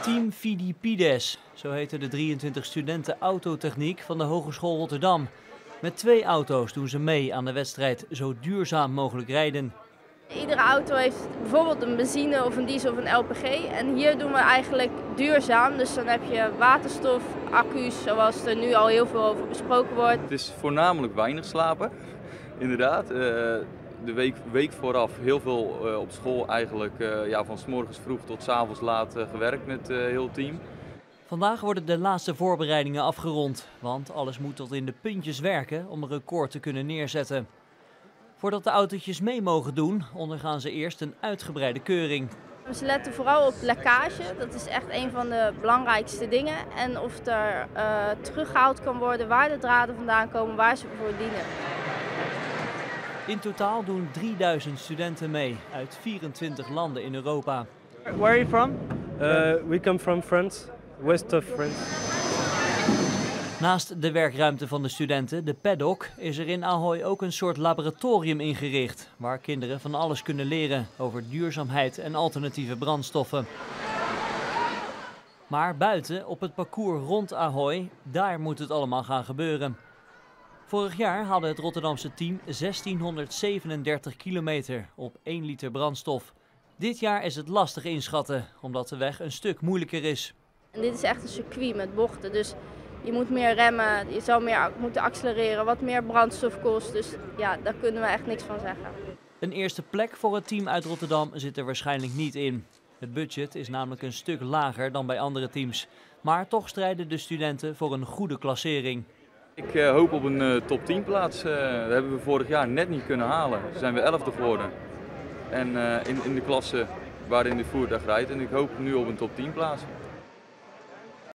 Team Fidipides, zo heten de 23 studenten autotechniek van de Hogeschool Rotterdam. Met 2 auto's doen ze mee aan de wedstrijd Zo duurzaam mogelijk rijden. Iedere auto heeft bijvoorbeeld een benzine of een diesel of een LPG. En hier doen we eigenlijk duurzaam. Dus dan heb je waterstof, accu's, zoals er nu al heel veel over besproken wordt. Het is voornamelijk weinig slapen, inderdaad. De week vooraf heel veel op school eigenlijk, van 's morgens vroeg tot 's avonds laat gewerkt met heel het team. Vandaag worden de laatste voorbereidingen afgerond, want alles moet tot in de puntjes werken om een record te kunnen neerzetten. Voordat de autootjes mee mogen doen, ondergaan ze eerst een uitgebreide keuring. Ze letten vooral op lekkage, dat is echt een van de belangrijkste dingen. En of er teruggehaald kan worden waar de draden vandaan komen, waar ze voor dienen. In totaal doen 3000 studenten mee uit 24 landen in Europa. Where are you from? We come from France, west of France. Naast de werkruimte van de studenten, de paddock, is er in Ahoy ook een soort laboratorium ingericht, waar kinderen van alles kunnen leren over duurzaamheid en alternatieve brandstoffen. Maar buiten, op het parcours rond Ahoy, daar moet het allemaal gaan gebeuren. Vorig jaar hadden het Rotterdamse team 1637 kilometer op 1 liter brandstof. Dit jaar is het lastig inschatten, omdat de weg een stuk moeilijker is. En dit is echt een circuit met bochten, dus je moet meer remmen, je zou meer moeten accelereren, wat meer brandstof kost. Dus ja, daar kunnen we echt niks van zeggen. Een eerste plek voor het team uit Rotterdam zit er waarschijnlijk niet in. Het budget is namelijk een stuk lager dan bij andere teams. Maar toch strijden de studenten voor een goede klassering. Ik hoop op een top 10 plaats. Dat hebben we vorig jaar net niet kunnen halen. Toen zijn we 11e geworden. En in de klasse waarin de voertuig rijdt. En ik hoop nu op een top 10 plaats.